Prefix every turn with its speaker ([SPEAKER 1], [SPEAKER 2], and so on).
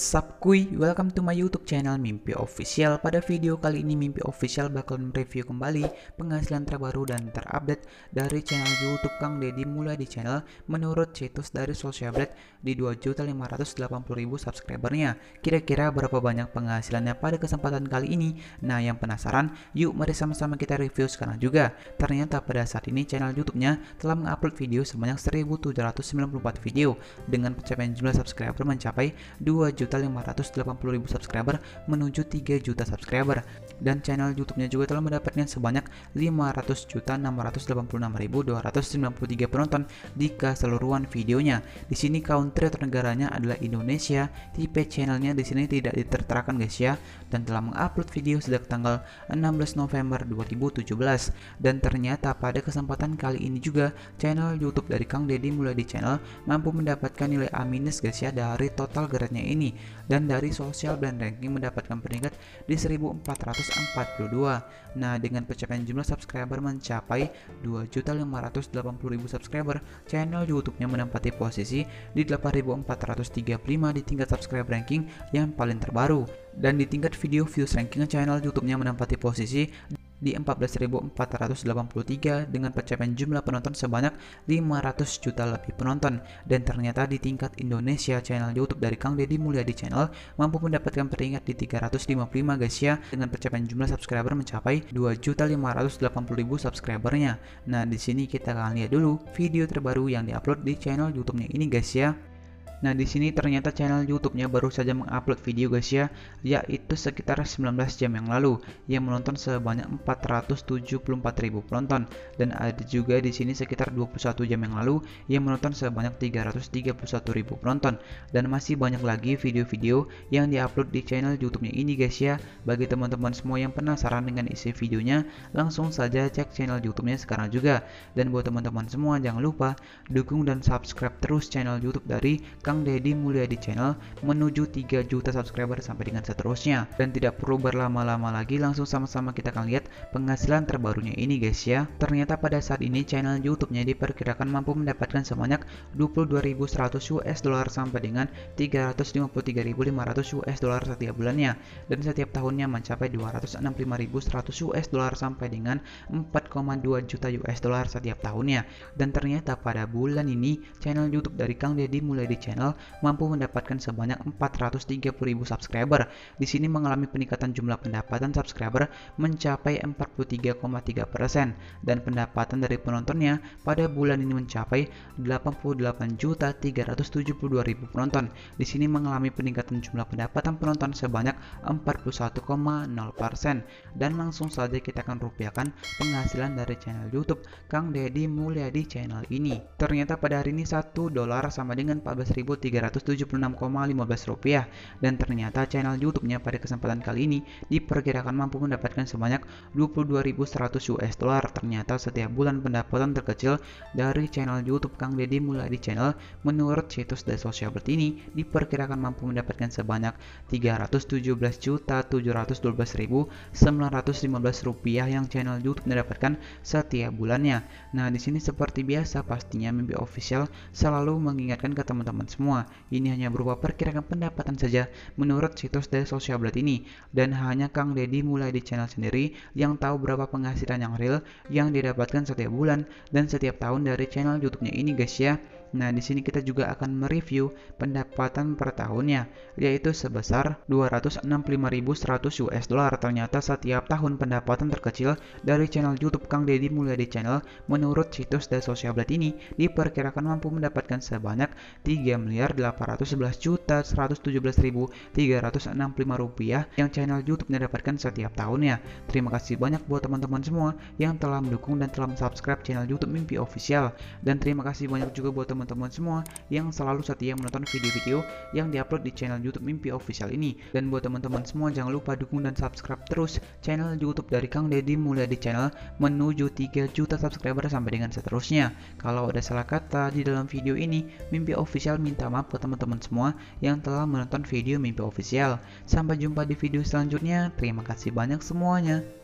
[SPEAKER 1] What's up kuy, welcome to my YouTube channel Mimpi Official. Pada video kali ini Mimpi Official bakalan mereview kembali penghasilan terbaru dan terupdate dari channel YouTube Kang Deddy mulai di channel menurut situs dari Socialblade di 2.580.000 subscribernya. Kira-kira berapa banyak penghasilannya pada kesempatan kali ini? Nah, yang penasaran, yuk mari sama-sama kita review sekarang juga. Ternyata pada saat ini channel YouTube-nya telah mengupload video sebanyak 1.794 video dengan pencapaian jumlah subscriber mencapai 2.580.000 subscriber menuju 3 juta subscriber, dan channel YouTube-nya juga telah mendapatkan sebanyak 500.686.293 penonton di keseluruhan videonya. Di sini country atau negaranya adalah Indonesia. Tipe channelnya di sini tidak diterterakan guys ya, dan telah mengupload video sejak tanggal 16 November 2017. Dan ternyata pada kesempatan kali ini juga channel YouTube dari Kang Deddy mulai di channel mampu mendapatkan nilai A- guys ya dari total geraknya ini, dan dari Socialblade ranking mendapatkan peringkat di 1442. Nah, dengan pencapaian jumlah subscriber mencapai 2.580.000 subscriber, channel YouTube-nya menempati posisi di 8.435 di tingkat subscriber ranking yang paling terbaru, dan di tingkat video views ranking channel YouTube-nya menempati posisi di 14.483 dengan pencapaian jumlah penonton sebanyak 500 juta lebih penonton. Dan ternyata di tingkat Indonesia channel YouTube dari Kang Deddy Mulyadi Channel mampu mendapatkan peringkat di 355 guys ya, dengan pencapaian jumlah subscriber mencapai 2.580.000 subscribernya. Nah, di sini kita akan lihat dulu video terbaru yang diupload di channel YouTube-nya ini guys ya. Nah, di sini ternyata channel YouTube-nya baru saja mengupload video guys ya, yaitu sekitar 19 jam yang lalu yang menonton sebanyak 474.000 penonton, dan ada juga di sini sekitar 21 jam yang lalu yang menonton sebanyak 331.000 penonton, dan masih banyak lagi video-video yang diupload di channel YouTube-nya ini guys ya. Bagi teman-teman semua yang penasaran dengan isi videonya, langsung saja cek channel YouTube-nya sekarang juga. Dan buat teman-teman semua jangan lupa dukung dan subscribe terus channel YouTube dari Kang Deddy Mulyadi Channel menuju 3 juta subscriber sampai dengan seterusnya. Dan tidak perlu berlama-lama lagi, langsung sama-sama kita akan lihat penghasilan terbarunya ini guys ya. Ternyata pada saat ini channel YouTube-nya diperkirakan mampu mendapatkan sebanyak 22.100 US dollar sampai dengan 353.500 US dollar setiap bulannya, dan setiap tahunnya mencapai 265.100 US dollar sampai dengan 4,2 juta US dollar setiap tahunnya. Dan ternyata pada bulan ini channel YouTube dari Kang Deddy Mulyadi Channel mampu mendapatkan sebanyak 430.000 subscriber. Di sini mengalami peningkatan jumlah pendapatan subscriber mencapai 43,3%, dan pendapatan dari penontonnya pada bulan ini mencapai 88.372.000 penonton. Di sini mengalami peningkatan jumlah pendapatan penonton sebanyak 41,0%. Dan langsung saja kita akan rupiahkan penghasilan dari channel YouTube Kang Deddy Mulyadi Channel ini. Ternyata pada hari ini 1 dolar sama dengan 14.376,15 rupiah, dan ternyata channel YouTube-nya pada kesempatan kali ini diperkirakan mampu mendapatkan sebanyak 22.100 US dollar. Ternyata setiap bulan pendapatan terkecil dari channel YouTube Kang Deddy Mulyadi Channel menurut situs The Socialblade ini diperkirakan mampu mendapatkan sebanyak 317.712.915 rupiah yang channel YouTube mendapatkan setiap bulannya. Nah, di sini seperti biasa pastinya Mimpi Official selalu mengingatkan ke teman-teman semua, ini hanya berupa perkiraan pendapatan saja menurut situs The Socialblade ini, dan hanya Kang Deddy Mulyadi Channel sendiri yang tahu berapa penghasilan yang real yang didapatkan setiap bulan dan setiap tahun dari channel YouTube-nya ini guys ya. Nah, di sini kita juga akan mereview pendapatan per tahunnya, yaitu sebesar 265.100 US dollar. Ternyata setiap tahun pendapatan terkecil dari channel YouTube Kang Deddy Mulyadi Channel menurut situs The Socialblade ini diperkirakan mampu mendapatkan sebanyak 3.111.117.365 rupiah yang channel YouTube mendapatkan setiap tahunnya. Terima kasih banyak buat teman-teman semua yang telah mendukung dan telah subscribe channel YouTube Mimpi Official, dan terima kasih banyak juga buat teman-teman semua yang selalu setia menonton video-video yang diupload di channel YouTube Mimpi Official ini. Dan buat teman-teman semua jangan lupa dukung dan subscribe terus channel YouTube dari Kang Deddy Mulyadi Channel menuju 3 juta subscriber sampai dengan seterusnya. Kalau ada salah kata di dalam video ini, Mimpi Official minta maaf ke teman-teman semua yang telah menonton video Mimpi Official. Sampai jumpa di video selanjutnya. Terima kasih banyak semuanya.